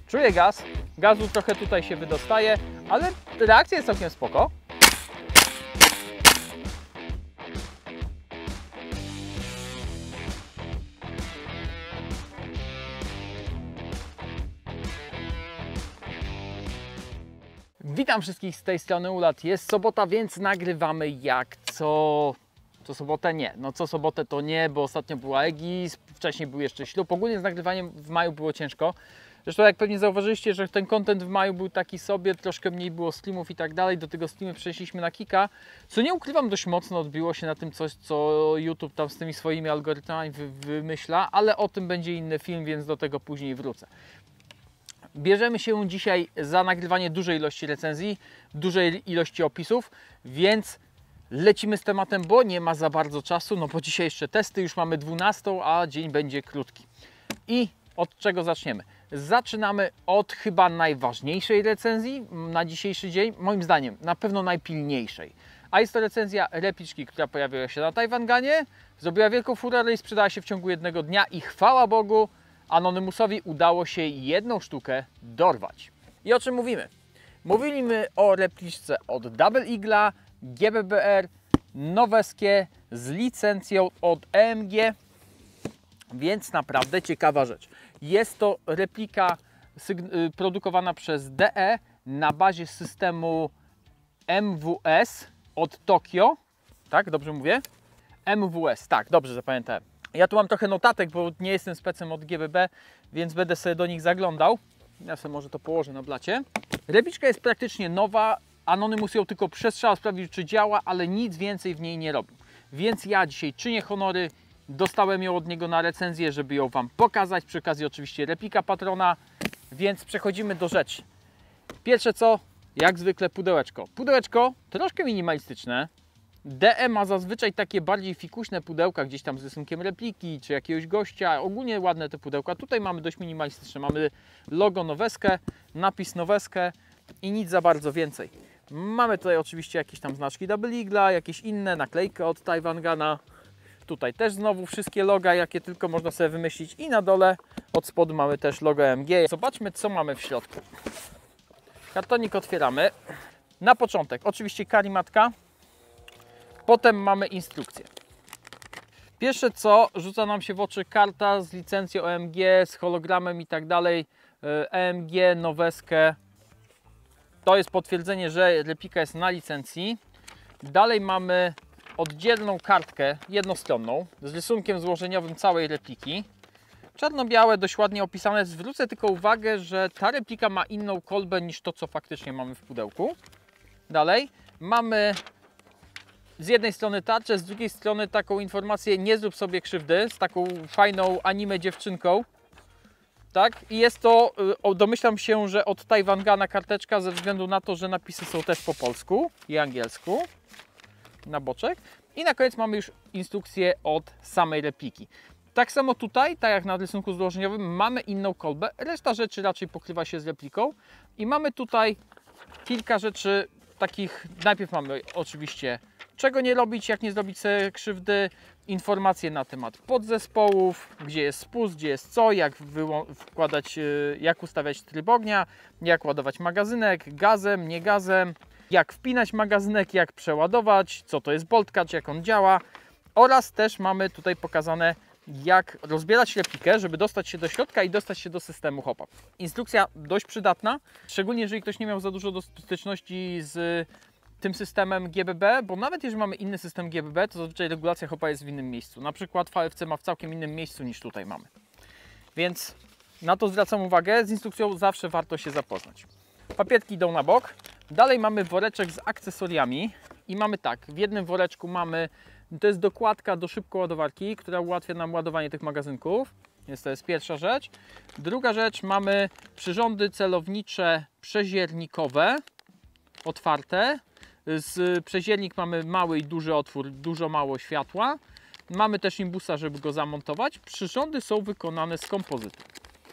Czuję gaz, gazu trochę tutaj się wydostaje, ale reakcja jest całkiem spoko. Witam wszystkich z tej strony Ulat. Jest sobota, więc nagrywamy jak co sobotę nie. No co sobotę to nie, bo ostatnio była Egis, wcześniej był jeszcze ślub. Ogólnie z nagrywaniem w maju było ciężko. Zresztą jak pewnie zauważyliście, że ten content w maju był taki sobie, troszkę mniej było streamów i tak dalej. Do tego streamy przeszliśmy na Kika, co nie ukrywam, dość mocno odbiło się na tym coś, co YouTube tam z tymi swoimi algorytmami wymyśla, ale o tym będzie inny film, więc do tego później wrócę. Bierzemy się dzisiaj za nagrywanie dużej ilości recenzji, dużej ilości opisów, więc lecimy z tematem, bo nie ma za bardzo czasu, no bo dzisiaj jeszcze testy, już mamy 12, a dzień będzie krótki. I od czego zaczniemy? Zaczynamy od chyba najważniejszej recenzji na dzisiejszy dzień, moim zdaniem na pewno najpilniejszej. A jest to recenzja repliczki, która pojawiła się na Tajwanganie, zrobiła wielką furorę i sprzedała się w ciągu jednego dnia i chwała Bogu, Anonymousowi udało się jedną sztukę dorwać. I o czym mówimy? Mówimy o repliczce od Double Eagle'a, GBBR, noweskie, z licencją od EMG, więc naprawdę ciekawa rzecz. Jest to replika produkowana przez DE na bazie systemu MWS od Tokio. Tak, dobrze mówię? MWS, tak, dobrze zapamiętałem. Ja tu mam trochę notatek, bo nie jestem specem od GBB, więc będę sobie do nich zaglądał. Ja sobie może to położę na blacie. Repliczka jest praktycznie nowa. Anonymous ją tylko przestrzał, sprawdził, czy działa, ale nic więcej w niej nie robił. Więc ja dzisiaj czynię honory. Dostałem ją od niego na recenzję, żeby ją Wam pokazać. Przy okazji oczywiście replika patrona, więc przechodzimy do rzeczy. Pierwsze co, jak zwykle pudełeczko. Pudełeczko troszkę minimalistyczne. DE ma zazwyczaj takie bardziej fikuśne pudełka, gdzieś tam z rysunkiem repliki, czy jakiegoś gościa. Ogólnie ładne te pudełka. Tutaj mamy dość minimalistyczne. Mamy logo Noweskę, napis Noweskę i nic za bardzo więcej. Mamy tutaj oczywiście jakieś tam znaczki Double Eagle'a, jakieś inne, naklejkę od Tajwangana. Tutaj też znowu wszystkie loga, jakie tylko można sobie wymyślić. I na dole od spodu mamy też logo EMG. Zobaczmy, co mamy w środku. Kartonik otwieramy. Na początek oczywiście karimatka. Potem mamy instrukcję. Pierwsze co rzuca nam się w oczy, karta z licencją EMG, z hologramem i tak dalej. EMG, Noweskę. To jest potwierdzenie, że replika jest na licencji. Dalej mamy oddzielną kartkę jednostronną z rysunkiem złożeniowym całej repliki. Czarno-białe, dość ładnie opisane. Zwrócę tylko uwagę, że ta replika ma inną kolbę niż to, co faktycznie mamy w pudełku. Dalej mamy z jednej strony tarczę, z drugiej strony taką informację: nie zrób sobie krzywdy, z taką fajną anime dziewczynką. Tak? I jest to, domyślam się, że od Tajwangana karteczka, ze względu na to, że napisy są też po polsku i angielsku na boczek. I na koniec mamy już instrukcję od samej repliki. Tak samo tutaj, tak jak na rysunku złożeniowym, mamy inną kolbę. Reszta rzeczy raczej pokrywa się z repliką. I mamy tutaj kilka rzeczy takich. Najpierw mamy oczywiście, czego nie robić, jak nie zrobić sobie krzywdy, informacje na temat podzespołów, gdzie jest spust, gdzie jest co, jak wkładać, jak ustawiać tryb ognia, jak ładować magazynek, gazem, nie gazem, jak wpinać magazynek, jak przeładować, co to jest bolt catch, jak on działa, oraz też mamy tutaj pokazane, jak rozbierać replikę, żeby dostać się do środka i dostać się do systemu HOPA. Instrukcja dość przydatna, szczególnie jeżeli ktoś nie miał za dużo styczności z tym systemem GBB, bo nawet jeżeli mamy inny system GBB, to zazwyczaj regulacja HOPA jest w innym miejscu. Na przykład VFC ma w całkiem innym miejscu niż tutaj mamy. Więc na to zwracam uwagę, z instrukcją zawsze warto się zapoznać. Papierki idą na bok. Dalej mamy woreczek z akcesoriami i mamy tak, w jednym woreczku mamy, to jest dokładka do szybkoładowarki, która ułatwia nam ładowanie tych magazynków. Więc to jest pierwsza rzecz. Druga rzecz, mamy przyrządy celownicze przeziernikowe, otwarte. Z przeziernik mamy mały i duży otwór, dużo mało światła. Mamy też imbusa, żeby go zamontować. Przyrządy są wykonane z kompozytu.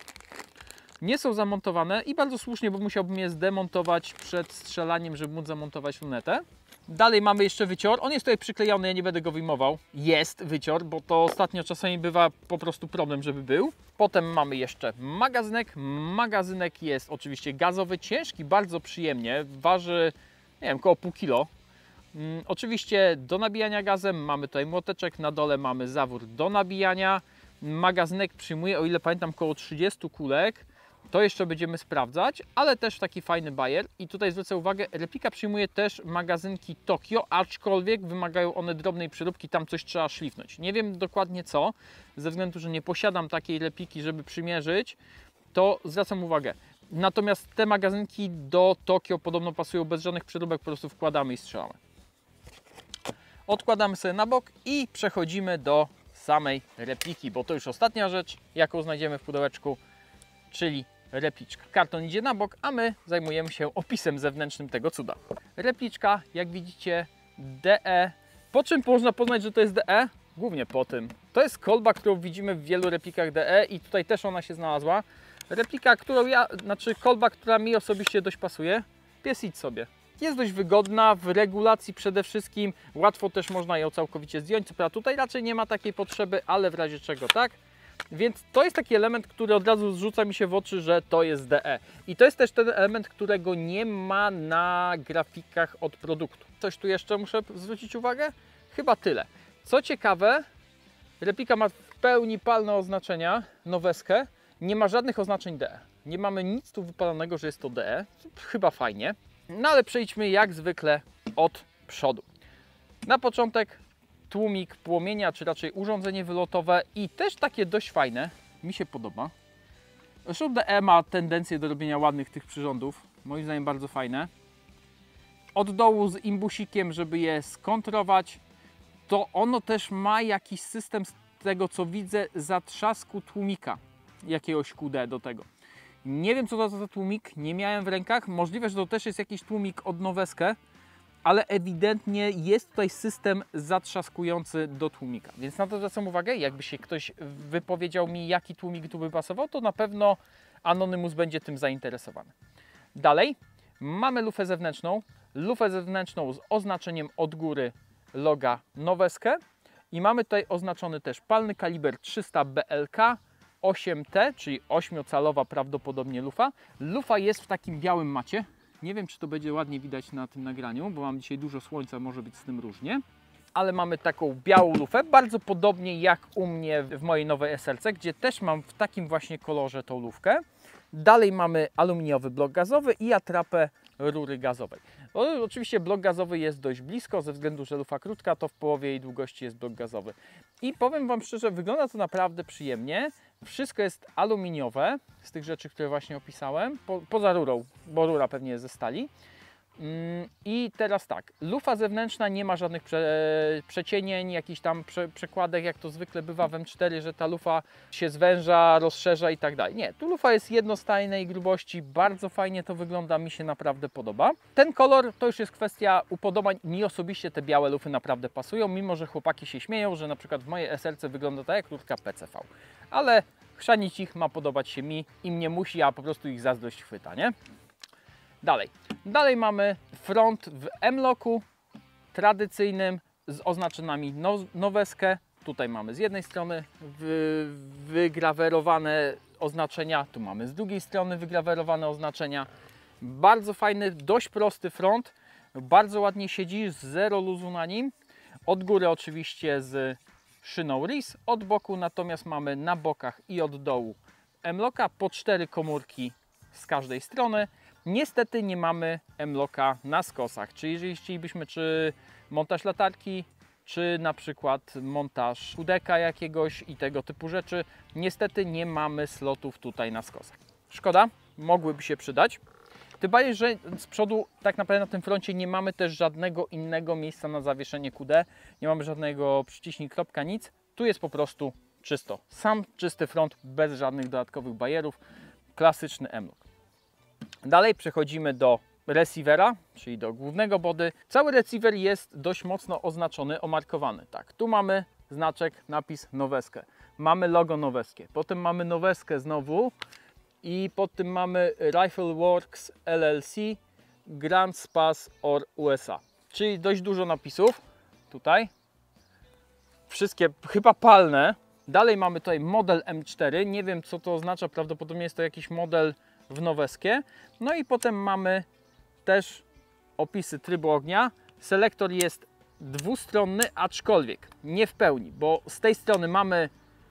Nie są zamontowane i bardzo słusznie, bo musiałbym je zdemontować przed strzelaniem, żeby móc zamontować lunetę. Dalej mamy jeszcze wycior. On jest tutaj przyklejony, ja nie będę go wyjmował. Jest wycior, bo to ostatnio czasami bywa po prostu problem, żeby był. Potem mamy jeszcze magazynek. Magazynek jest oczywiście gazowy, ciężki, bardzo przyjemnie. Waży, nie wiem, około pół kilo. Oczywiście do nabijania gazem mamy tutaj młoteczek, na dole mamy zawór do nabijania. Magazynek przyjmuje, o ile pamiętam, około 30 kulek. To jeszcze będziemy sprawdzać, ale też taki fajny bajer. I tutaj zwrócę uwagę, replika przyjmuje też magazynki Tokio, aczkolwiek wymagają one drobnej przeróbki, tam coś trzeba szlifnąć. Nie wiem dokładnie co, ze względu, że nie posiadam takiej repliki, żeby przymierzyć, to zwracam uwagę. Natomiast te magazynki do Tokio podobno pasują bez żadnych przeróbek, po prostu wkładamy i strzelamy. Odkładamy sobie na bok i przechodzimy do samej repliki, bo to już ostatnia rzecz, jaką znajdziemy w pudełeczku, czyli repliczka. Karton idzie na bok, a my zajmujemy się opisem zewnętrznym tego cuda. Repliczka, jak widzicie, DE. Po czym można poznać, że to jest DE? Głównie po tym. To jest kolba, którą widzimy w wielu replikach DE i tutaj też ona się znalazła. Replika, kolba, która mi osobiście dość pasuje. Pies idź sobie. Jest dość wygodna, w regulacji przede wszystkim. Łatwo też można ją całkowicie zdjąć. Co prawda tutaj raczej nie ma takiej potrzeby, ale w razie czego tak. Więc to jest taki element, który od razu zrzuca mi się w oczy, że to jest DE. I to jest też ten element, którego nie ma na grafikach od produktu. Coś tu jeszcze muszę zwrócić uwagę? Chyba tyle. Co ciekawe, replika ma w pełni palne oznaczenia, Noveskę. Nie ma żadnych oznaczeń DE. Nie mamy nic tu wypalonego, że jest to DE. Chyba fajnie. No ale przejdźmy jak zwykle od przodu. Na początek tłumik płomienia, czy raczej urządzenie wylotowe i też takie dość fajne, mi się podoba. Zresztą DE ma tendencję do robienia ładnych tych przyrządów, moim zdaniem bardzo fajne. Od dołu z imbusikiem, żeby je skontrować, to ono też ma jakiś system, z tego co widzę, zatrzasku tłumika, jakiegoś QD do tego. Nie wiem co to za tłumik, nie miałem w rękach, możliwe, że to też jest jakiś tłumik od Noveskę, ale ewidentnie jest tutaj system zatrzaskujący do tłumika. Więc na to zwracam uwagę, jakby się ktoś wypowiedział mi, jaki tłumik tu by pasował, to na pewno Anonymous będzie tym zainteresowany. Dalej mamy lufę zewnętrzną. Lufę zewnętrzną z oznaczeniem od góry loga Noveskę. I mamy tutaj oznaczony też palny kaliber 300 BLK 8T, czyli 8-calowa prawdopodobnie lufa. Lufa jest w takim białym macie. Nie wiem, czy to będzie ładnie widać na tym nagraniu, bo mam dzisiaj dużo słońca, może być z tym różnie. Ale mamy taką białą lufę, bardzo podobnie jak u mnie w mojej nowej SLC, gdzie też mam w takim właśnie kolorze tą lufkę. Dalej mamy aluminiowy blok gazowy i atrapę rury gazowej. Oczywiście blok gazowy jest dość blisko, ze względu, że lufa krótka, to w połowie jej długości jest blok gazowy. I powiem Wam szczerze, wygląda to naprawdę przyjemnie. Wszystko jest aluminiowe, z tych rzeczy, które właśnie opisałem, poza rurą, bo rura pewnie jest ze stali. I teraz tak, lufa zewnętrzna nie ma żadnych przecienień, jakichś tam przekładek, jak to zwykle bywa w M4, że ta lufa się zwęża, rozszerza i tak dalej. Nie, tu lufa jest jednostajnej grubości, bardzo fajnie to wygląda, mi się naprawdę podoba. Ten kolor to już jest kwestia upodobań, mi osobiście te białe lufy naprawdę pasują, mimo że chłopaki się śmieją, że na przykład w mojej SLC wygląda tak jak rurka PCV. Ale chrzanić ich ma podobać się mi, im nie musi, a po prostu ich zazdrość chwyta, nie? Dalej mamy front w M-Locku tradycyjnym z oznaczeniami Noveskę. Tutaj mamy z jednej strony wygrawerowane oznaczenia, tu mamy z drugiej strony wygrawerowane oznaczenia. Bardzo fajny, dość prosty front, bardzo ładnie siedzi, zero luzu na nim. Od góry oczywiście z szyną RIS, od boku natomiast mamy na bokach i od dołu M-Locka po 4 komórki z każdej strony. Niestety nie mamy M-Locka na skosach, czyli jeżeli chcielibyśmy czy montaż latarki, czy na przykład montaż kudeka jakiegoś i tego typu rzeczy, niestety nie mamy slotów tutaj na skosach. Szkoda, mogłyby się przydać. Tym bardziej, że z przodu tak naprawdę na tym froncie nie mamy też żadnego innego miejsca na zawieszenie QD, nie mamy żadnego przyciśnij kropka, nic. Tu jest po prostu czysto. Sam czysty front, bez żadnych dodatkowych bajerów, klasyczny M-Lock. Dalej przechodzimy do receivera, czyli do głównego body. Cały receiver jest dość mocno oznaczony, omarkowany. Tak, tu mamy znaczek, napis Noveskę. Mamy logo Noveskie. Potem mamy Noveskę znowu i pod tym mamy Rifle Works LLC Grand Spas or USA. czyli dość dużo napisów tutaj. Wszystkie chyba palne. Dalej mamy tutaj model M4, nie wiem co to oznacza, prawdopodobnie jest to jakiś model w Noveskie. No i potem mamy też opisy trybu ognia. Selektor jest dwustronny, aczkolwiek nie w pełni, bo z tej strony mamy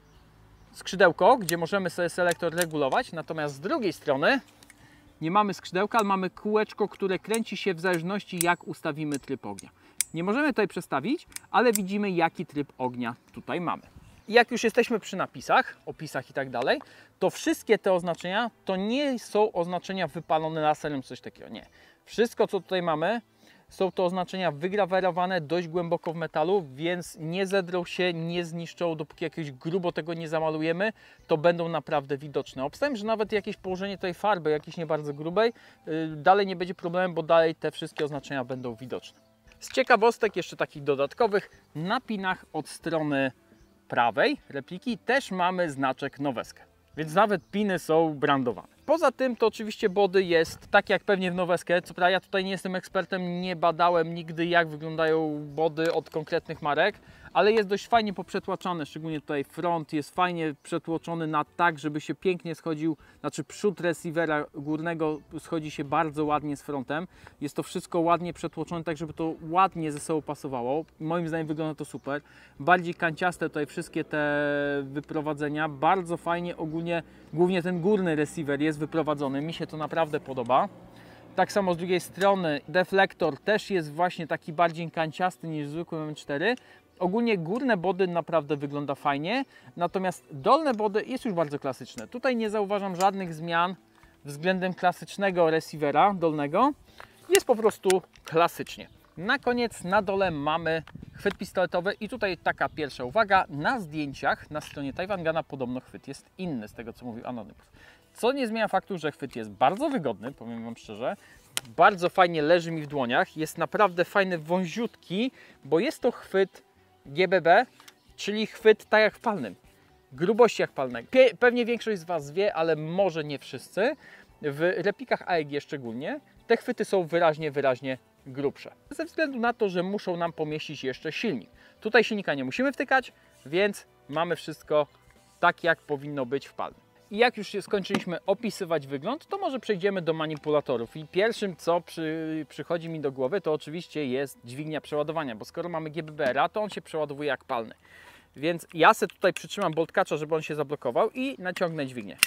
skrzydełko, gdzie możemy sobie selektor regulować, natomiast z drugiej strony nie mamy skrzydełka, ale mamy kółeczko, które kręci się w zależności jak ustawimy tryb ognia. Nie możemy tutaj przestawić, ale widzimy jaki tryb ognia tutaj mamy. I jak już jesteśmy przy napisach, opisach i tak dalej, to wszystkie te oznaczenia to nie są oznaczenia wypalone laserem, coś takiego, nie. Wszystko co tutaj mamy są to oznaczenia wygrawerowane dość głęboko w metalu, więc nie zedrą się, nie zniszczą, dopóki jakieś grubo tego nie zamalujemy, to będą naprawdę widoczne. Obstawiam, że nawet jakieś położenie tej farby, jakiejś nie bardzo grubej, dalej nie będzie problemu, bo dalej te wszystkie oznaczenia będą widoczne. Z ciekawostek jeszcze takich dodatkowych, na pinach od strony prawej repliki też mamy znaczek Noveske, więc nawet piny są brandowane. Poza tym to oczywiście body jest tak jak pewnie w Noveskie. Co prawda ja tutaj nie jestem ekspertem, nie badałem nigdy jak wyglądają body od konkretnych marek, ale jest dość fajnie poprzetłaczane, szczególnie tutaj front jest fajnie przetłoczony na tak, żeby się pięknie schodził, znaczy przód receivera górnego schodzi się bardzo ładnie z frontem. Jest to wszystko ładnie przetłoczone, tak żeby to ładnie ze sobą pasowało. Moim zdaniem wygląda to super. Bardziej kanciaste tutaj wszystkie te wyprowadzenia, bardzo fajnie ogólnie, głównie ten górny receiver jest wyprowadzony, mi się to naprawdę podoba. Tak samo z drugiej strony deflektor też jest właśnie taki bardziej kanciasty niż zwykły M4. Ogólnie górne body naprawdę wygląda fajnie, natomiast dolne body jest już bardzo klasyczne. Tutaj nie zauważam żadnych zmian względem klasycznego receivera dolnego. Jest po prostu klasycznie. Na koniec na dole mamy chwyt pistoletowy i tutaj taka pierwsza uwaga. Na zdjęciach na stronie Taiwangana podobno chwyt jest inny z tego co mówił Anonymous. Co nie zmienia faktu, że chwyt jest bardzo wygodny, powiem Wam szczerze. Bardzo fajnie leży mi w dłoniach. Jest naprawdę fajny, wąziutki, bo jest to chwyt GBB, czyli chwyt tak jak w palnym. Grubości jak palnego. Pewnie większość z Was wie, ale może nie wszyscy. W replikach AEG szczególnie te chwyty są wyraźnie grubsze. Ze względu na to, że muszą nam pomieścić jeszcze silnik. Tutaj silnika nie musimy wtykać, więc mamy wszystko tak jak powinno być w palnym. I jak już skończyliśmy opisywać wygląd, to może przejdziemy do manipulatorów. I pierwszym, co przychodzi mi do głowy, to oczywiście jest dźwignia przeładowania, bo skoro mamy GBBR-a, to on się przeładowuje jak palny. Więc ja sobie tutaj przytrzymam boltkacza, żeby on się zablokował i naciągnę dźwignię.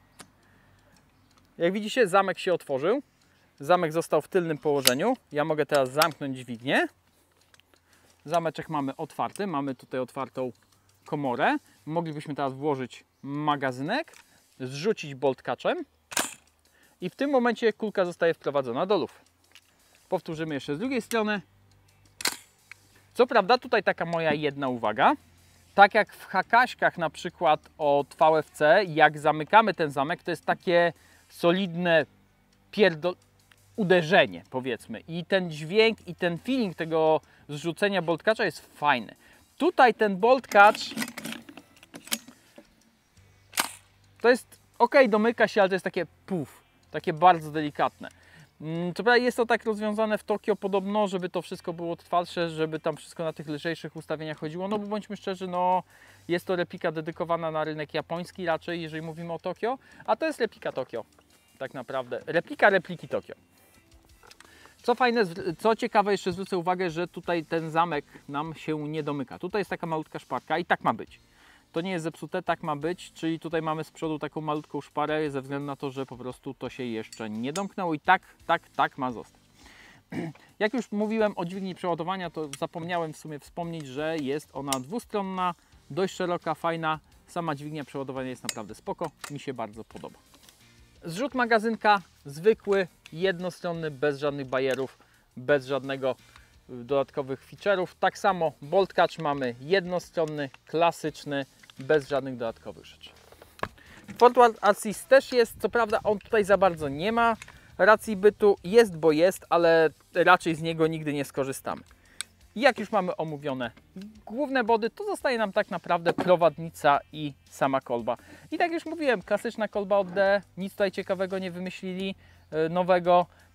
Jak widzicie, zamek się otworzył. Zamek został w tylnym położeniu. Ja mogę teraz zamknąć dźwignię. Zameczek mamy otwarty, mamy tutaj otwartą komorę. Moglibyśmy teraz włożyć magazynek, zrzucić boltkaczem i w tym momencie kulka zostaje wprowadzona do lufy. Powtórzymy jeszcze z drugiej strony. Co prawda tutaj taka moja jedna uwaga. Tak jak w hakaśkach na przykład od VFC, jak zamykamy ten zamek, to jest takie solidne uderzenie powiedzmy i ten dźwięk i ten feeling tego zrzucenia boltkacza jest fajny. Tutaj ten boltkacz to jest ok, domyka się, ale to jest takie puf, takie bardzo delikatne. Co prawda jest to tak rozwiązane w Tokio podobno, żeby to wszystko było trwalsze, żeby tam wszystko na tych lżejszych ustawieniach chodziło, no bo bądźmy szczerzy, no jest to replika dedykowana na rynek japoński raczej, jeżeli mówimy o Tokio, a to jest replika Tokio, tak naprawdę, replika repliki Tokio. Co fajne, co ciekawe, jeszcze zwrócę uwagę, że tutaj ten zamek nam się nie domyka. Tutaj jest taka malutka szparka i tak ma być. To nie jest zepsute, tak ma być, czyli tutaj mamy z przodu taką malutką szparę ze względu na to, że po prostu to się jeszcze nie domknęło i tak ma zostać. Jak już mówiłem o dźwigni przeładowania, to zapomniałem w sumie wspomnieć, że jest ona dwustronna, dość szeroka, fajna. Sama dźwignia przeładowania jest naprawdę spoko, mi się bardzo podoba. Zrzut magazynka zwykły, jednostronny, bez żadnych bajerów, bez żadnego dodatkowych feature'ów. Tak samo bolt catch mamy jednostronny, klasyczny, bez żadnych dodatkowych rzeczy. Forward Assist też jest, co prawda on tutaj za bardzo nie ma racji bytu, jest bo jest, ale raczej z niego nigdy nie skorzystamy. I jak już mamy omówione główne body, to zostaje nam tak naprawdę prowadnica i sama kolba. I tak już mówiłem, klasyczna kolba od D, nic tutaj ciekawego nie wymyślili, nowego.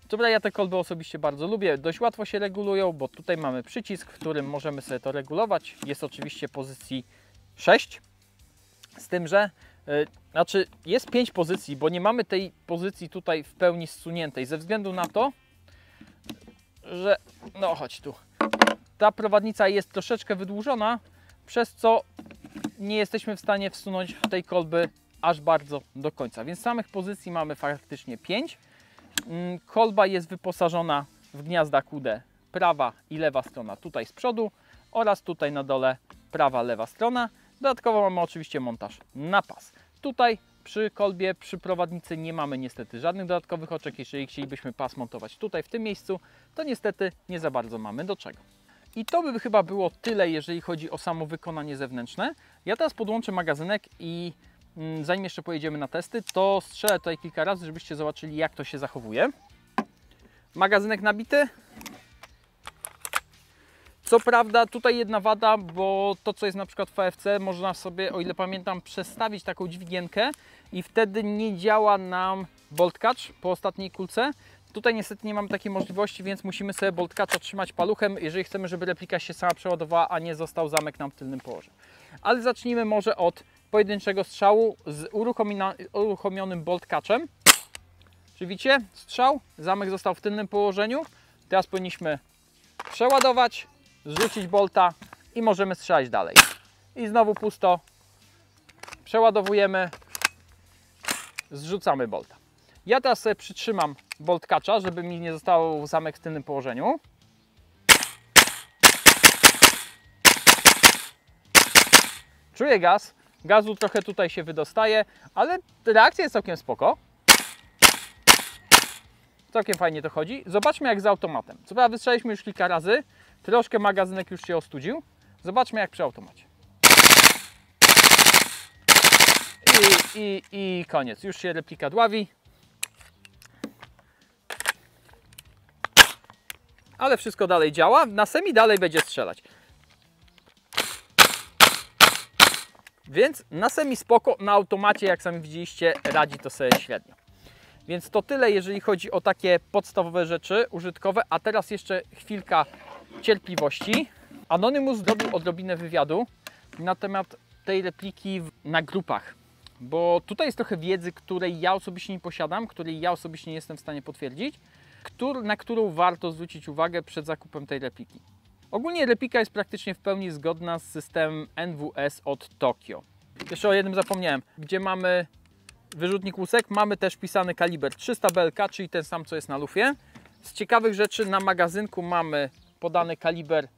Dobra, ja te kolby osobiście bardzo lubię, dość łatwo się regulują, bo tutaj mamy przycisk, w którym możemy sobie to regulować. Jest oczywiście pozycji 6, z tym, że jest 5 pozycji, bo nie mamy tej pozycji tutaj w pełni zsuniętej, ze względu na to, że, no chodź tu, ta prowadnica jest troszeczkę wydłużona, przez co nie jesteśmy w stanie wsunąć tej kolby aż bardzo do końca, więc samych pozycji mamy faktycznie 5. Kolba jest wyposażona w gniazda QD, prawa i lewa strona tutaj z przodu oraz tutaj na dole prawa, lewa strona. Dodatkowo mamy oczywiście montaż na pas. Tutaj przy kolbie, przy prowadnicy nie mamy niestety żadnych dodatkowych oczek. Jeżeli chcielibyśmy pas montować tutaj w tym miejscu, to niestety nie za bardzo mamy do czego. I to by chyba było tyle, jeżeli chodzi o samo wykonanie zewnętrzne. Ja teraz podłączę magazynek i zanim jeszcze pojedziemy na testy, to strzelę tutaj kilka razy, żebyście zobaczyli, jak to się zachowuje. Magazynek nabity. Co prawda tutaj jedna wada, bo to co jest na przykład w VFC, można sobie, o ile pamiętam, przestawić taką dźwigienkę i wtedy nie działa nam bolt catch po ostatniej kulce. Tutaj niestety nie mamy takiej możliwości, więc musimy sobie bolt catcha trzymać paluchem, jeżeli chcemy, żeby replika się sama przeładowała, a nie został zamek nam w tylnym położeniu. Ale zacznijmy może od pojedynczego strzału z uruchomionym bolt catchem. Czy widzicie? Strzał, zamek został w tylnym położeniu. Teraz powinniśmy przeładować, zrzucić bolta i możemy strzelać dalej. I znowu pusto. Przeładowujemy, zrzucamy bolta. Ja teraz sobie przytrzymam bolt catcha, żeby mi nie został zamek w tylnym położeniu. Czuję gaz. Gazu trochę tutaj się wydostaje, ale reakcja jest całkiem spoko. Całkiem fajnie to chodzi. Zobaczmy jak z automatem. Co prawda wystrzeliśmy już kilka razy. Troszkę magazynek już się ostudził. Zobaczmy jak przy automacie. I koniec. Już się replika dławi. Ale wszystko dalej działa. Na semi dalej będzie strzelać. Więc na semi spoko, na automacie, jak sami widzieliście, radzi to sobie średnio. Więc to tyle, jeżeli chodzi o takie podstawowe rzeczy użytkowe. A teraz jeszcze chwilka cierpliwości. Anonymous zrobił odrobinę wywiadu na temat tej repliki na grupach. Bo tutaj jest trochę wiedzy, której ja osobiście nie posiadam, której ja osobiście nie jestem w stanie potwierdzić, na którą warto zwrócić uwagę przed zakupem tej repliki. Ogólnie replika jest praktycznie w pełni zgodna z systemem NWS od Tokio. Jeszcze o jednym zapomniałem, gdzie mamy wyrzutnik łusek, mamy też wpisany kaliber 300 BLK, czyli ten sam co jest na lufie. Z ciekawych rzeczy na magazynku mamy podany kaliber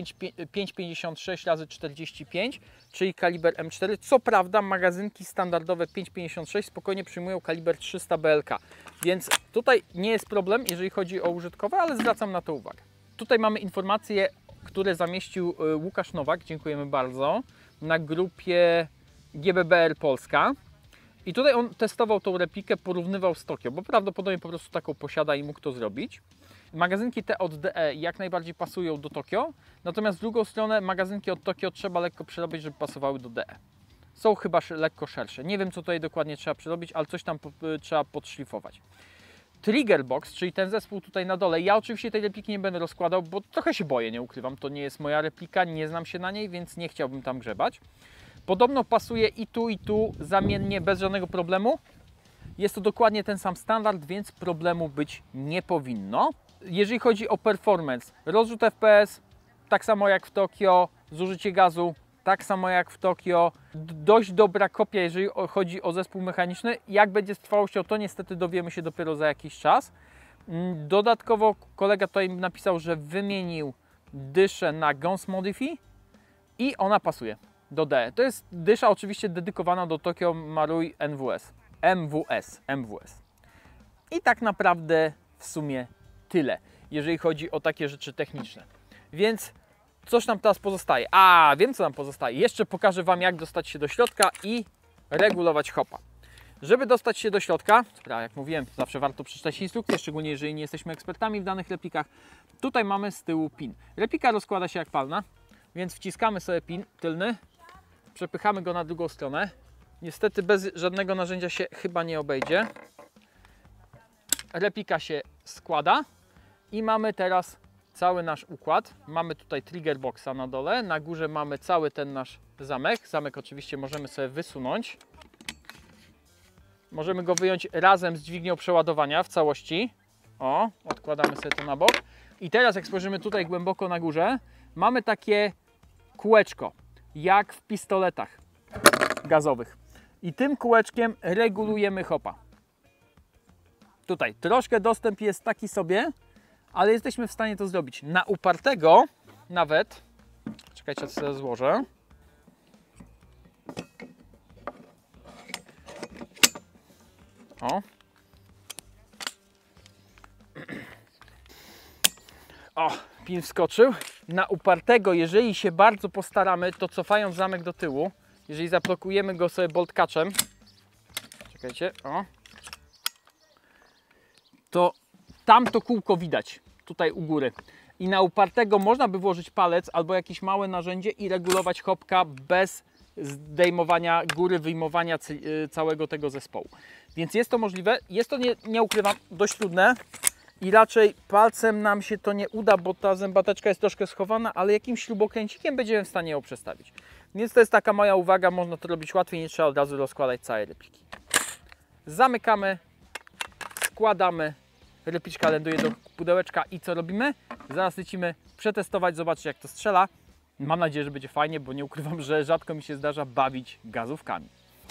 5,56 razy 45, czyli kaliber M4. Co prawda magazynki standardowe 5,56 spokojnie przyjmują kaliber 300 BLK, więc tutaj nie jest problem, jeżeli chodzi o użytkowe, ale zwracam na to uwagę. Tutaj mamy informacje, które zamieścił Łukasz Nowak, dziękujemy bardzo, na grupie GBBR Polska. I tutaj on testował tą replikę, porównywał z Tokio, bo prawdopodobnie po prostu taką posiada i mógł to zrobić. Magazynki te od DE jak najbardziej pasują do Tokio, natomiast w drugą stronę magazynki od Tokio trzeba lekko przerobić, żeby pasowały do DE. Są chyba lekko szersze. Nie wiem, co tutaj dokładnie trzeba przerobić, ale coś tam trzeba podszlifować. Trigger Box, czyli ten zespół tutaj na dole. Ja oczywiście tej repliki nie będę rozkładał, bo trochę się boję, nie ukrywam. To nie jest moja replika, nie znam się na niej, więc nie chciałbym tam grzebać. Podobno pasuje i tu zamiennie, bez żadnego problemu. Jest to dokładnie ten sam standard, więc problemu być nie powinno. Jeżeli chodzi o performance, rozrzut FPS, tak samo jak w Tokio, zużycie gazu, tak samo jak w Tokio. Dość dobra kopia, jeżeli chodzi o zespół mechaniczny. Jak będzie z trwałością, to niestety dowiemy się dopiero za jakiś czas. Dodatkowo kolega tutaj napisał, że wymienił dyszę na Guns Modify i ona pasuje do DE. To jest dysza oczywiście dedykowana do Tokio Marui MWS. I tak naprawdę w sumie tyle, jeżeli chodzi o takie rzeczy techniczne. Więc coś nam teraz pozostaje. Wiem co nam pozostaje. Jeszcze pokażę Wam, jak dostać się do środka i regulować hopa. Żeby dostać się do środka, jak mówiłem, zawsze warto przeczytać instrukcję, szczególnie jeżeli nie jesteśmy ekspertami w danych replikach. Tutaj mamy z tyłu pin. Replika rozkłada się jak palna, więc wciskamy sobie pin tylny, przepychamy go na drugą stronę. Niestety bez żadnego narzędzia się chyba nie obejdzie. replika się składa i mamy teraz cały nasz układ. Mamy tutaj trigger boxa na dole, na górze mamy cały ten nasz zamek. Zamek oczywiście możemy sobie wysunąć. Możemy go wyjąć razem z dźwignią przeładowania w całości. O, odkładamy sobie to na bok. I teraz jak spojrzymy tutaj głęboko na górze, mamy takie kółeczko, jak w pistoletach gazowych. I tym kółeczkiem regulujemy hopa. Tutaj troszkę dostęp jest taki sobie, ale jesteśmy w stanie to zrobić. Na upartego nawet, czekajcie, ja to sobie złożę. O. O, pin wskoczył. Na upartego, jeżeli się bardzo postaramy, to cofając zamek do tyłu, jeżeli zablokujemy go sobie bolt catchem, czekajcie, o, to tam to kółko widać, tutaj u góry. I na upartego można by włożyć palec albo jakieś małe narzędzie i regulować hopka bez zdejmowania góry, wyjmowania całego tego zespołu. Więc jest to możliwe. Jest to, nie ukrywam, dość trudne i raczej palcem nam się to nie uda, bo ta zębateczka jest troszkę schowana, ale jakimś śrubokręcikiem będziemy w stanie ją przestawić. Więc to jest taka moja uwaga, można to robić łatwiej, nie trzeba od razu rozkładać całej repliki. Zamykamy, składamy, repliczka ląduje do pudełeczka i co robimy? Zaraz lecimy przetestować, zobaczyć jak to strzela. Mam nadzieję, że będzie fajnie, bo nie ukrywam, że rzadko mi się zdarza bawić gazówkami.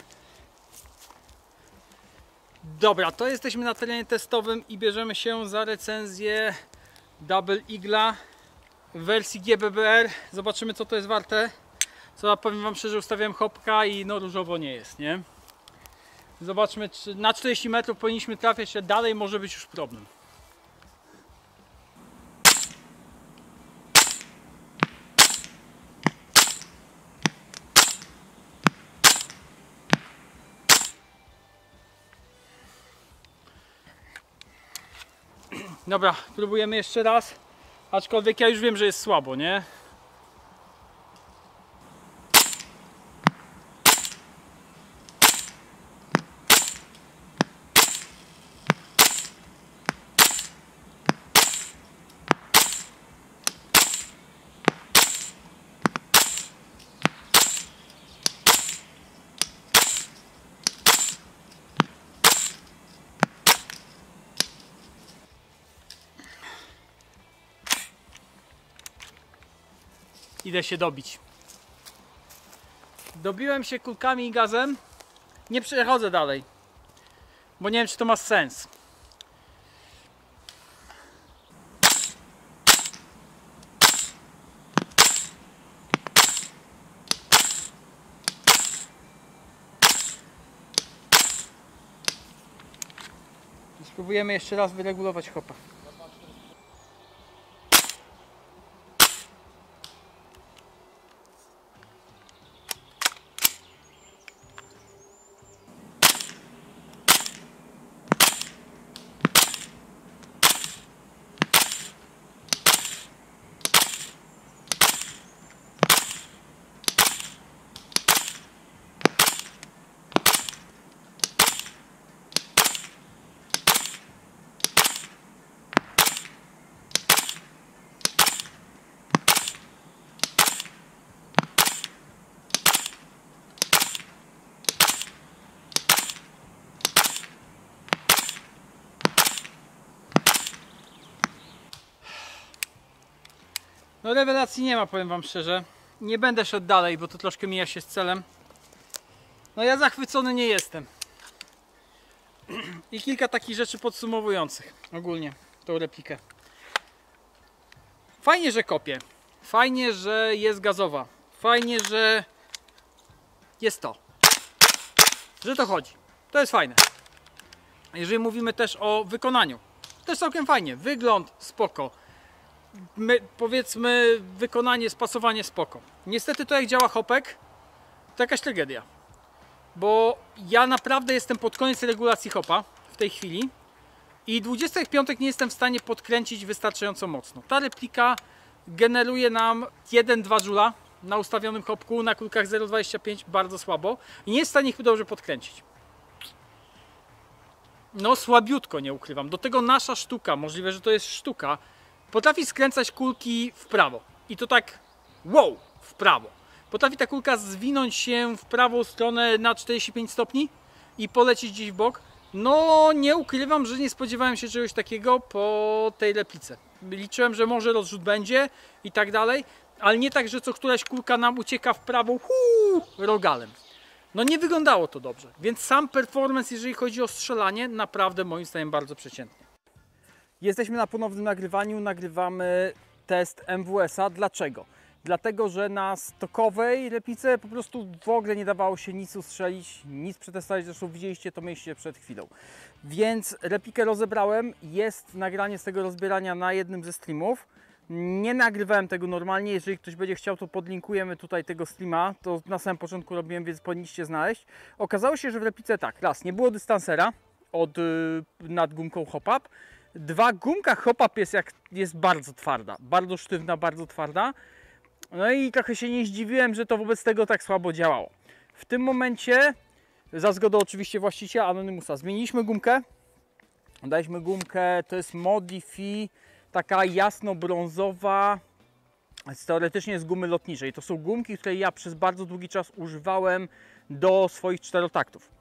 Dobra, to jesteśmy na terenie testowym i bierzemy się za recenzję Double Eagle'a w wersji GBBR. Zobaczymy co to jest warte. Co ja powiem wam szczerze, ustawiałem hopka i no różowo nie jest, nie? Zobaczmy, czy na 40 metrów powinniśmy trafiać, a dalej może być już problem. Dobra, próbujemy jeszcze raz, aczkolwiek ja już wiem, że jest słabo, nie? Idę się dobić. Dobiłem się kulkami i gazem. Nie przechodzę dalej, bo nie wiem, czy to ma sens. Spróbujemy jeszcze raz wyregulować hopa. No rewelacji nie ma, powiem wam szczerze. Nie będę szedł dalej, bo to troszkę mija się z celem. No ja zachwycony nie jestem. I kilka takich rzeczy podsumowujących ogólnie tą replikę. Fajnie, że kopie. Fajnie, że jest gazowa. Fajnie, że jest to. Że to chodzi. To jest fajne. Jeżeli mówimy też o wykonaniu, też całkiem fajnie. Wygląd spoko. Powiedzmy wykonanie, spasowanie spoko. Niestety to jak działa hopek, to jakaś tragedia. Bo ja naprawdę jestem pod koniec regulacji hopa w tej chwili i 25 nie jestem w stanie podkręcić wystarczająco mocno. Ta replika generuje nam 1-2 joula na ustawionym hopku, na kulkach 0,25 bardzo słabo i nie jest w stanie ich dobrze podkręcić. no słabiutko, nie ukrywam. Do tego nasza sztuka, możliwe, że to jest sztuka, potrafi skręcać kulki w prawo. I to tak, wow, w prawo. Potrafi ta kulka zwinąć się w prawą stronę na 45 stopni i polecieć gdzieś w bok. No nie ukrywam, że nie spodziewałem się czegoś takiego po tej replice. Liczyłem, że może rozrzut będzie i tak dalej, ale nie tak, że co któraś kulka nam ucieka w prawą rogalem. No nie wyglądało to dobrze, więc sam performance, jeżeli chodzi o strzelanie, naprawdę moim zdaniem bardzo przeciętnie. Jesteśmy na ponownym nagrywaniu, nagrywamy test MWS-a. Dlaczego? Dlatego, że na stokowej replice po prostu w ogóle nie dawało się nic ustrzelić, nic przetestować, zresztą widzieliście to miejsce przed chwilą. Więc replikę rozebrałem, jest nagranie z tego rozbierania na jednym ze streamów. Nie nagrywałem tego normalnie, jeżeli ktoś będzie chciał, to podlinkujemy tutaj tego streama, to na samym początku robiłem, więc powinniście znaleźć. Okazało się, że w replice tak, raz, nie było dystansera nad gumką hop-up, dwa, gumka hop-up jest bardzo twarda, bardzo sztywna, bardzo twarda. No i trochę się nie zdziwiłem, że to wobec tego tak słabo działało. W tym momencie, za zgodą oczywiście właściciela Anonymusa, zmieniliśmy gumkę. Daliśmy gumkę, to jest Modify, taka jasno-brązowa, teoretycznie z gumy lotniczej. To są gumki, które ja przez bardzo długi czas używałem do swoich czterotaktów.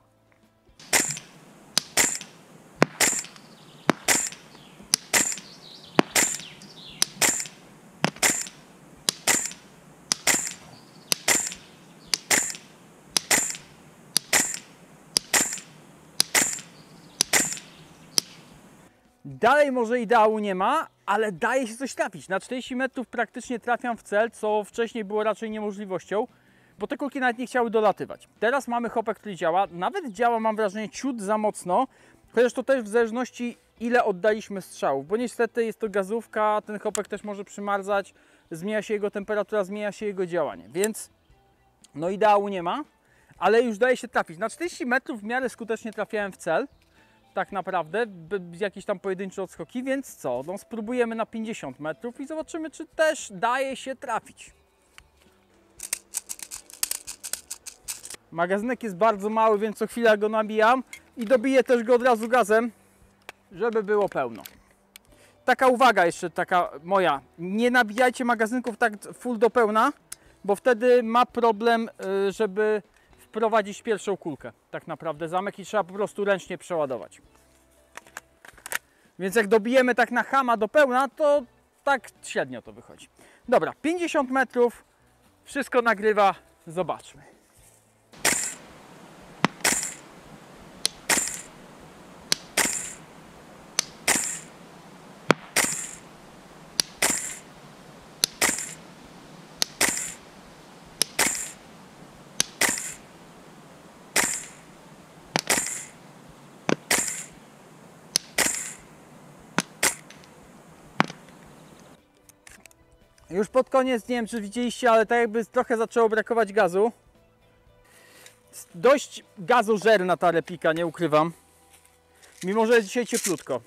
Dalej może ideału nie ma, ale daje się coś trafić. Na 40 metrów praktycznie trafiam w cel, co wcześniej było raczej niemożliwością, bo te kulki nawet nie chciały dolatywać. Teraz mamy hopek, który działa. Nawet działa, mam wrażenie, ciut za mocno, chociaż to też w zależności ile oddaliśmy strzałów, bo niestety jest to gazówka, ten hopek też może przymarzać, zmienia się jego temperatura, zmienia się jego działanie, więc no ideału nie ma, ale już daje się trafić. Na 40 metrów w miarę skutecznie trafiałem w cel. Tak naprawdę, jakieś tam pojedyncze odskoki, więc co? No spróbujemy na 50 metrów i zobaczymy, czy też daje się trafić. Magazynek jest bardzo mały, więc co chwilę go nabijam i dobiję też go od razu gazem, żeby było pełno. Taka uwaga jeszcze, taka moja, nie nabijajcie magazynków tak full do pełna, bo wtedy ma problem, żeby wprowadzić pierwszą kulkę, tak naprawdę zamek, i trzeba po prostu ręcznie przeładować. Więc jak dobijemy tak na chama do pełna, to tak średnio to wychodzi. Dobra, 50 metrów, wszystko nagrywa, zobaczmy. Już pod koniec, nie wiem czy widzieliście, ale tak jakby trochę zaczęło brakować gazu. Dość gazożerna ta replika, nie ukrywam. Mimo że jest dzisiaj cieplutko.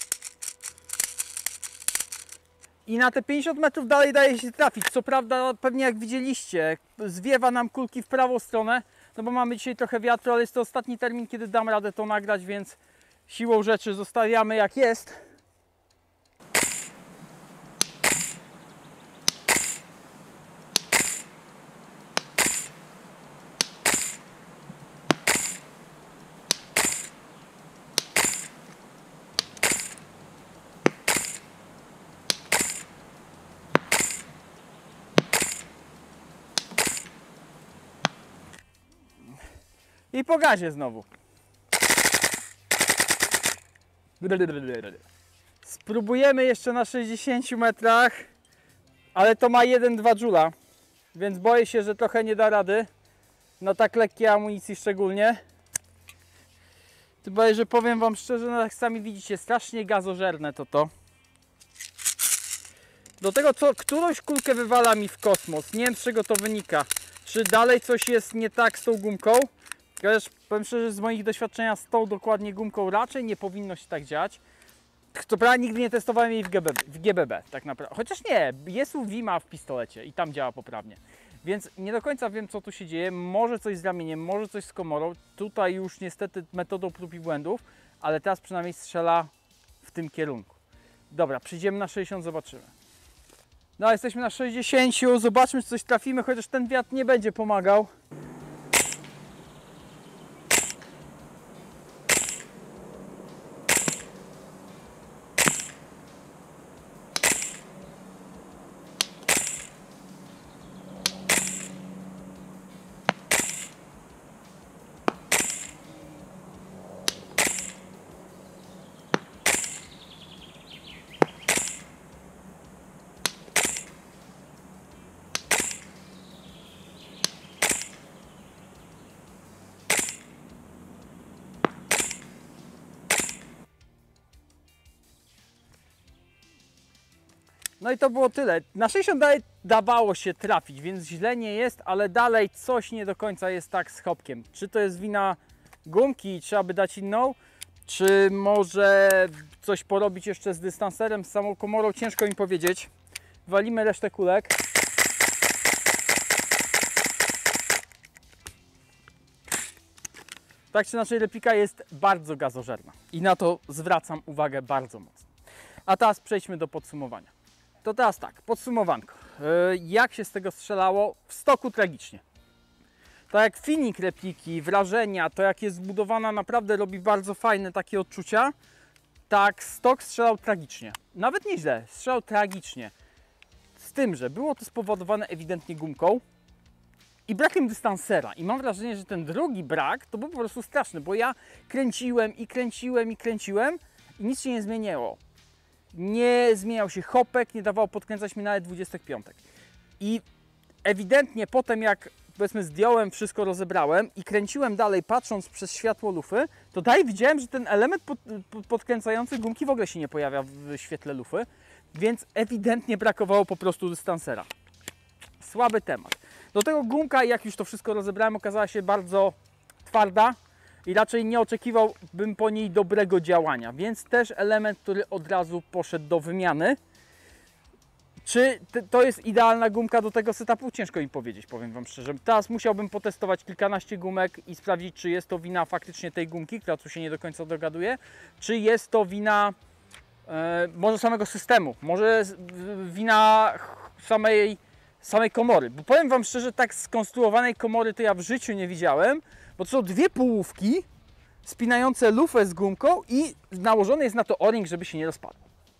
I na te 50 metrów dalej daje się trafić. Co prawda, pewnie jak widzieliście, zwiewa nam kulki w prawą stronę, no bo mamy dzisiaj trochę wiatru, ale jest to ostatni termin, kiedy dam radę to nagrać, więc siłą rzeczy zostawiamy jak jest. I po gazie znowu. Spróbujemy jeszcze na 60 metrach, ale to ma 1,2 Joula, więc boję się, że trochę nie da rady. Na tak lekkiej amunicji szczególnie. Tym bardziej, że powiem wam szczerze, no jak sami widzicie, strasznie gazożerne to. Do tego, co którąś kulkę wywala mi w kosmos. Nie wiem, z czego to wynika. Czy dalej coś jest nie tak z tą gumką? Chociaż powiem szczerze, z moich doświadczenia z tą dokładnie gumką raczej nie powinno się tak dziać. Co prawda nigdy nie testowałem jej w GBB, tak naprawdę. Chociaż nie, jest u Wima w pistolecie i tam działa poprawnie. Więc nie do końca wiem, co tu się dzieje. Może coś z ramieniem, może coś z komorą. Tutaj już niestety metodą prób i błędów. ale teraz przynajmniej strzela w tym kierunku. Dobra, przyjdziemy na 60, zobaczymy. No, jesteśmy na 60, zobaczmy, czy coś trafimy, chociaż ten wiatr nie będzie pomagał. No i to było tyle. Na 60 dalej dawało się trafić, więc źle nie jest, ale dalej coś nie do końca jest tak z hopkiem. Czy to jest wina gumki i trzeba by dać inną? Czy może coś porobić jeszcze z dystanserem, z samą komorą? Ciężko mi powiedzieć. Walimy resztę kulek. Tak czy inaczej, replika jest bardzo gazożerna i na to zwracam uwagę bardzo mocno. A teraz przejdźmy do podsumowania. To teraz tak, podsumowanko. Jak się z tego strzelało? W stoku tragicznie. Tak jak feeling repliki, wrażenia, to jak jest zbudowana, naprawdę robi bardzo fajne takie odczucia. Tak, stok strzelał tragicznie. Nawet nieźle, strzelał tragicznie. Z tym, że było to spowodowane ewidentnie gumką i brakiem dystansera. I mam wrażenie, że ten drugi brak to był po prostu straszny, bo ja kręciłem i nic się nie zmieniło. Nie zmieniał się hopek, nie dawało podkręcać mi nawet 25. I ewidentnie potem jak powiedzmy zdjąłem, wszystko rozebrałem i kręciłem dalej patrząc przez światło lufy, to dalej widziałem, że ten element podkręcający gumki w ogóle się nie pojawia w świetle lufy, więc ewidentnie brakowało po prostu dystansera. Słaby temat. Do tego gumka, jak już to wszystko rozebrałem, okazała się bardzo twarda i raczej nie oczekiwałbym po niej dobrego działania, więc też element, który od razu poszedł do wymiany. Czy to jest idealna gumka do tego setupu? Ciężko mi powiedzieć, powiem Wam szczerze. Teraz musiałbym potestować kilkanaście gumek i sprawdzić, czy jest to wina faktycznie tej gumki, która tu się nie do końca dogaduje, czy jest to wina może samego systemu, może wina samej komory. Bo powiem Wam szczerze, tak skonstruowanej komory to ja w życiu nie widziałem, bo to są dwie połówki spinające lufę z gumką i nałożony jest na to o-ring, żeby się nie rozpadł.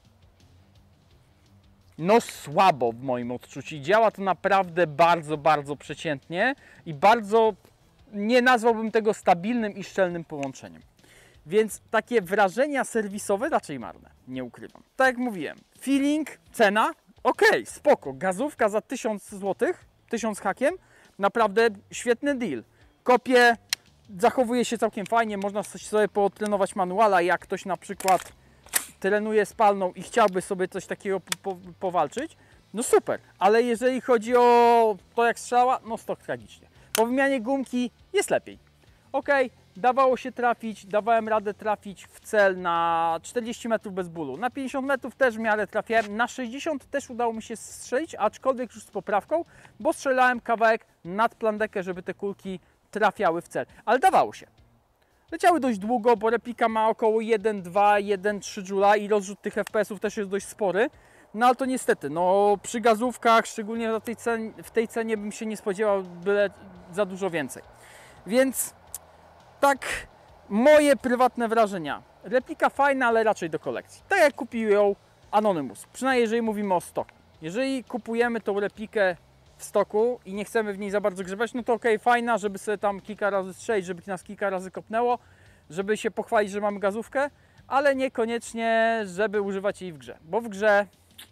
No słabo w moim odczuciu. Działa to naprawdę bardzo, bardzo przeciętnie i bardzo nie nazwałbym tego stabilnym i szczelnym połączeniem. Więc takie wrażenia serwisowe raczej marne, nie ukrywam. Tak jak mówiłem, feeling, cena, ok, spoko. Gazówka za 1000 zł, 1000 hakiem, naprawdę świetny deal. Kopie zachowuje się całkiem fajnie, można sobie potrenować manuala, jak ktoś na przykład trenuje spalną i chciałby sobie coś takiego powalczyć, no super, ale jeżeli chodzi o to jak strzała, no stok tragicznie. Po wymianie gumki jest lepiej. Ok, dawało się trafić, dawałem radę trafić w cel na 40 metrów bez bólu, na 50 metrów też w miarę trafiałem, na 60 też udało mi się strzelić, aczkolwiek już z poprawką, bo strzelałem kawałek nad plandekę, żeby te kulki trafiały w cel, ale dawało się. Leciały dość długo, bo replika ma około 1,2, 1,3 Joule i rozrzut tych FPS-ów też jest dość spory. No ale to niestety, no przy gazówkach, szczególnie w tej cenie bym się nie spodziewał, byle za dużo więcej. Więc tak, moje prywatne wrażenia. Replika fajna, ale raczej do kolekcji. Tak jak kupił ją Anonymous, przynajmniej jeżeli mówimy o stoku. Jeżeli kupujemy tą replikę w stoku i nie chcemy w niej za bardzo grzebać, no to okej, fajna, żeby sobie tam kilka razy strzelić, żeby nas kilka razy kopnęło, żeby się pochwalić, że mamy gazówkę, ale niekoniecznie, żeby używać jej w grze, bo w grze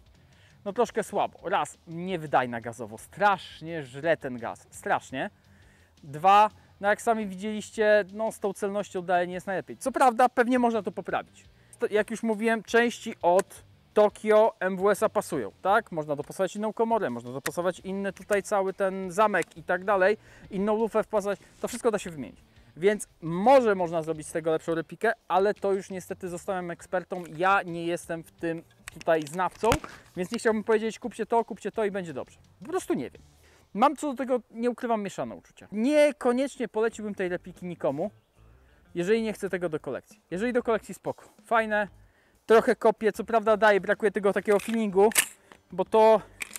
no troszkę słabo. Raz, niewydajna gazowo, strasznie żre ten gaz, strasznie. Dwa, no jak sami widzieliście, no z tą celnością dalej nie jest najlepiej. Co prawda, pewnie można to poprawić. Jak już mówiłem, części od Tokio MWS-a pasują, tak? Można dopasować inną komorę, można dopasować inny tutaj cały ten zamek i tak dalej, inną lufę wpasować, to wszystko da się wymienić. Więc może można zrobić z tego lepszą replikę, ale to już niestety zostałem ekspertą, ja nie jestem w tym tutaj znawcą, więc nie chciałbym powiedzieć kupcie to i będzie dobrze. Po prostu nie wiem. Mam co do tego, nie ukrywam, mieszane uczucia. Niekoniecznie poleciłbym tej repliki nikomu. Jeżeli nie chcę tego do kolekcji. Jeżeli do kolekcji, spoko. Fajne, trochę kopię, co prawda brakuje tego takiego feelingu, bo to,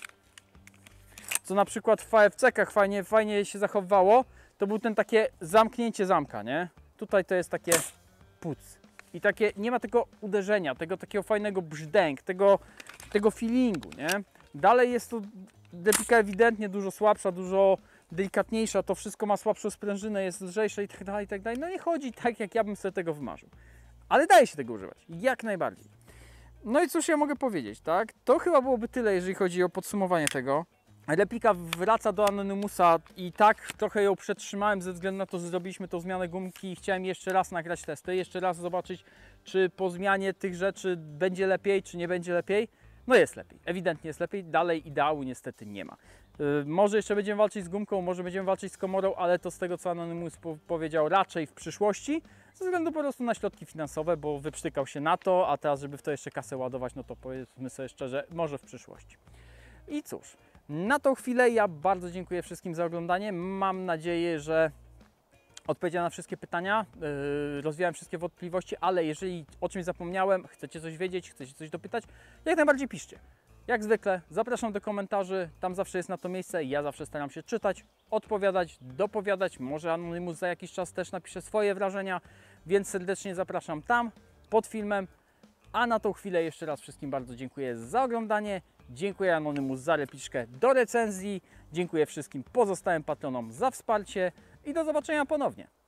co na przykład w VFC-kach fajnie się zachowywało, to był ten takie zamknięcie zamka, nie? Tutaj to jest takie puc. I takie, nie ma tego uderzenia, tego takiego fajnego brzdęk, tego feelingu, nie? Dalej jest to replika ewidentnie dużo słabsza, dużo delikatniejsza, to wszystko ma słabszą sprężynę, jest lżejsze i tak dalej, i tak dalej. No nie chodzi tak, jak ja bym sobie tego wymarzył. Ale daje się tego używać, jak najbardziej. No i cóż ja mogę powiedzieć, tak? To chyba byłoby tyle, jeżeli chodzi o podsumowanie tego. Replika wraca do Anonymousa i tak trochę ją przetrzymałem ze względu na to, że zrobiliśmy tą zmianę gumki i chciałem jeszcze raz nagrać testy, jeszcze raz zobaczyć, czy po zmianie tych rzeczy będzie lepiej, czy nie będzie lepiej. No jest lepiej, ewidentnie jest lepiej, dalej ideału niestety nie ma. Może jeszcze będziemy walczyć z gumką, może będziemy walczyć z komorą, ale to z tego, co Anonymous powiedział, raczej w przyszłości, ze względu po prostu na środki finansowe, bo wyprztykał się na to, a teraz, żeby w to jeszcze kasę ładować, no to powiedzmy sobie szczerze, może w przyszłości. I cóż, na tą chwilę ja bardzo dziękuję wszystkim za oglądanie. Mam nadzieję, że odpowiedziałem na wszystkie pytania, rozwiałem wszystkie wątpliwości, ale jeżeli o czymś zapomniałem, chcecie coś wiedzieć, chcecie coś dopytać, jak najbardziej piszcie. Jak zwykle zapraszam do komentarzy, tam zawsze jest na to miejsce, ja zawsze staram się czytać, odpowiadać, dopowiadać, może Anonymous za jakiś czas też napisze swoje wrażenia, więc serdecznie zapraszam tam, pod filmem, a na tą chwilę jeszcze raz wszystkim bardzo dziękuję za oglądanie, dziękuję Anonymous za repliczkę do recenzji, dziękuję wszystkim pozostałym patronom za wsparcie i do zobaczenia ponownie.